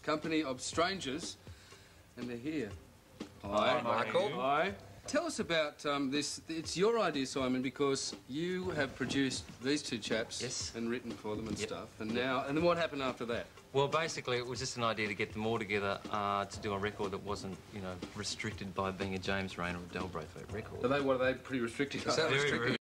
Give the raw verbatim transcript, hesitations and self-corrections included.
company of strangers, and they're here. Hi, Michael. Hi. Tell us about um, this. It's your idea, Simon, because you have produced these two chaps yes. and written for them and yep. stuff. And now, and then what happened after that? Well, basically, it was just an idea to get them all together uh, to do a record that wasn't, you know, restricted by being a James Reyne or a Daryl Braithwaite record. Are they, what are they, pretty restricted? Very, very